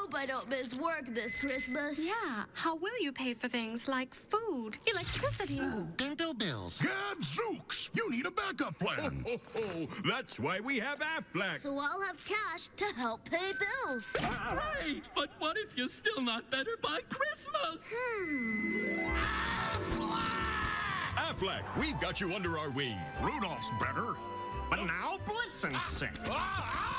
hope I don't miss work this Christmas. Yeah, how will you pay for things like food, electricity? Dental bills. Gadzooks! You need a backup plan. That's why we have Aflac. So I'll have cash to help pay bills. Great! But what if you're still not better by Christmas? Aflac, we've got you under our wing. Rudolph's better. But now Blitzen's sick.